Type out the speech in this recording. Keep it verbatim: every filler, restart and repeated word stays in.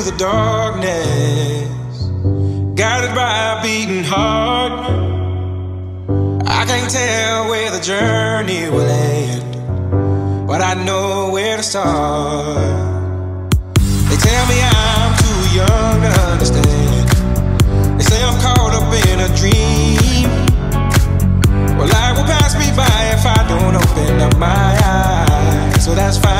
the darkness, guided by a beating heart. I can't tell where the journey will end, but I know where to start. They tell me I'm too young to understand. They say I'm caught up in a dream. Well, life will pass me by if I don't open up my eyes, so that's fine.